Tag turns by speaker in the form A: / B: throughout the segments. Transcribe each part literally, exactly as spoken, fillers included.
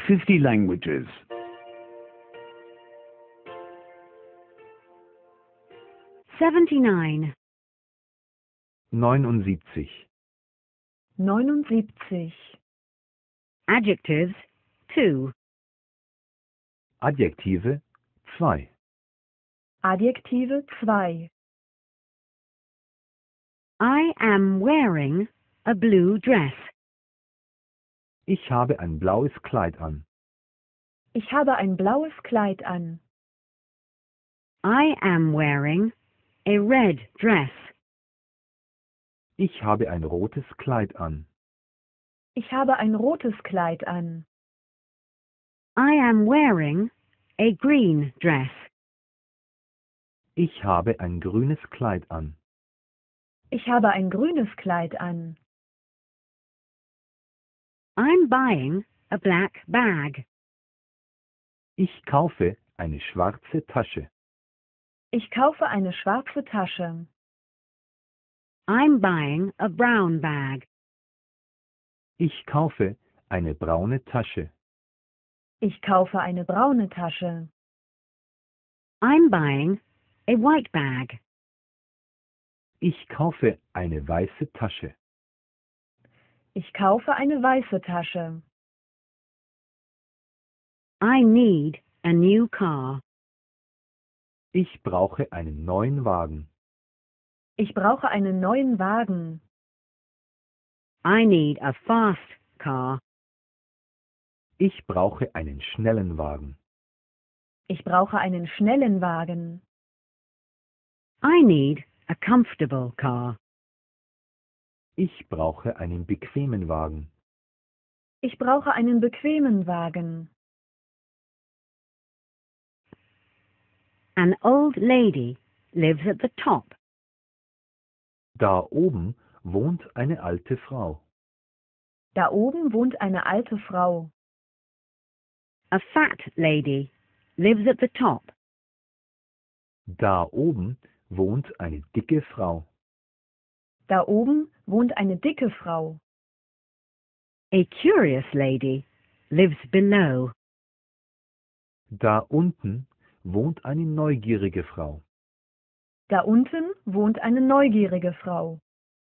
A: fifty languages.
B: seventy-nine.
C: neunundsiebzig.
D: neunundsiebzig.
B: Adjectives, two.
C: Adjektive zwei.
D: Adjektive zwei.
B: I am wearing a blue dress.
C: Ich habe ein blaues Kleid an.
D: Ich habe ein blaues Kleid an.
B: I am wearing a red dress.
C: Ich habe ein rotes Kleid an.
D: Ich habe ein rotes Kleid an.
B: I am wearing a green dress.
C: Ich habe ein grünes Kleid an.
D: Ich habe ein grünes Kleid an.
B: I'm buying a black bag.
C: Ich kaufe eine schwarze Tasche.
D: Ich kaufe eine schwarze Tasche.
B: I'm buying a brown bag.
C: Ich kaufe eine braune Tasche.
D: Ich kaufe eine braune Tasche.
B: I'm buying a white bag.
C: Ich kaufe eine weiße Tasche.
D: Ich kaufe eine weiße Tasche.
B: I need a new car.
C: Ich brauche einen neuen Wagen.
D: Ich brauche einen neuen Wagen.
B: I need a fast car.
C: Ich brauche einen schnellen Wagen.
D: Ich brauche einen schnellen Wagen.
B: I need a comfortable car.
C: Ich brauche einen bequemen Wagen.
D: Ich brauche einen bequemen Wagen.
B: An old lady lives at the top.
C: Da oben wohnt eine alte Frau.
D: Da oben wohnt eine alte Frau.
B: A fat lady lives at the top.
C: Da oben wohnt eine dicke Frau.
D: Da oben wohnt eine dicke Frau.
B: A curious lady lives below.
C: Da unten wohnt eine neugierige Frau.
D: Da unten wohnt eine neugierige Frau.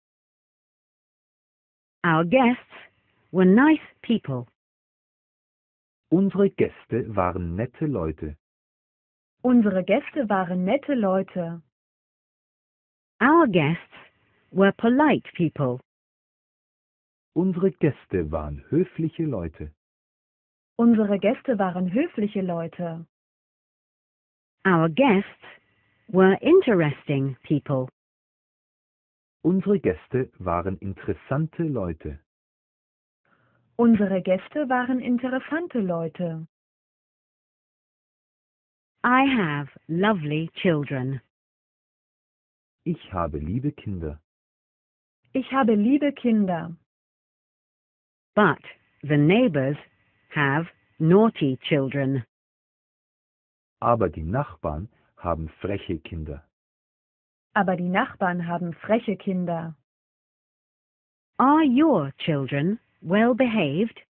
B: Our guests were nice people.
C: Unsere Gäste waren nette Leute.
D: Unsere Gäste waren nette Leute.
B: Our guests were polite people.
C: Unsere Gäste waren höfliche Leute.
D: Unsere Gäste waren höfliche Leute.
B: Our guests were interesting people.
C: Unsere Gäste waren interessante Leute.
D: Unsere Gäste waren interessante Leute.
B: I have lovely children.
C: Ich habe liebe Kinder.
D: Ich habe liebe Kinder.
B: But the neighbors have naughty children.
C: Aber die Nachbarn haben freche Kinder.
D: Aber die Nachbarn haben freche Kinder.
B: Are your children well behaved?